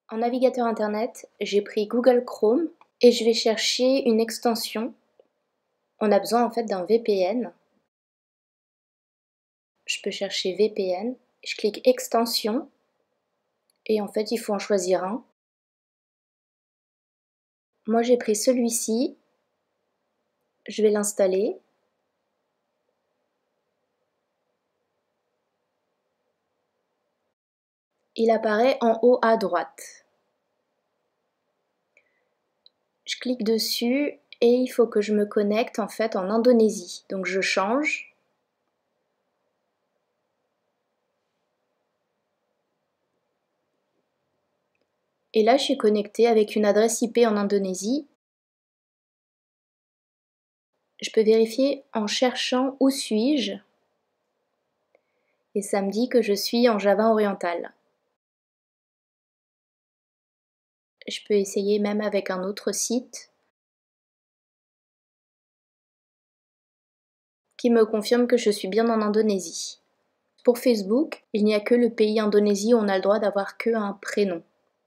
En navigateur internet, j'ai pris Google Chrome et je vais chercher une extension. On a besoin en fait d'un VPN. Je peux chercher VPN, je clique extension et en fait il faut en choisir un. Moi j'ai pris celui-ci, je vais l'installer. Il apparaît en haut à droite. Je clique dessus et il faut que je me connecte en fait en Indonésie. Donc je change. Et là je suis connectée avec une adresse IP en Indonésie. Je peux vérifier en cherchant où suis-je. Et ça me dit que je suis en Java oriental. Je peux essayer même avec un autre site qui me confirme que je suis bien en Indonésie. Pour Facebook, il n'y a que le pays Indonésie où on a le droit d'avoir qu'un prénom.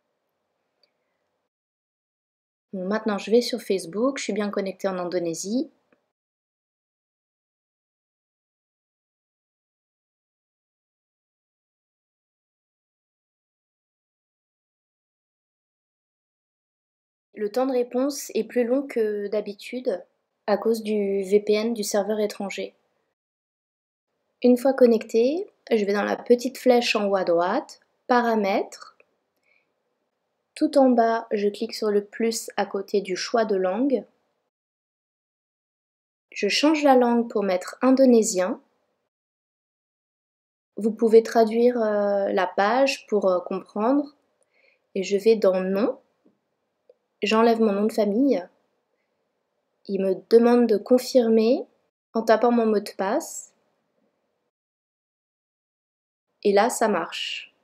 Bon, maintenant je vais sur Facebook, je suis bien connectée en Indonésie. Le temps de réponse est plus long que d'habitude à cause du VPN du serveur étranger. Une fois connectée, je vais dans la petite flèche en haut à droite, paramètres. Tout en bas, je clique sur le plus à côté du choix de langue. Je change la langue pour mettre indonésien. Vous pouvez traduire la page pour comprendre. Et je vais dans nom. J'enlève mon nom de famille. Il me demande de confirmer en tapant mon mot de passe. Et là, ça marche.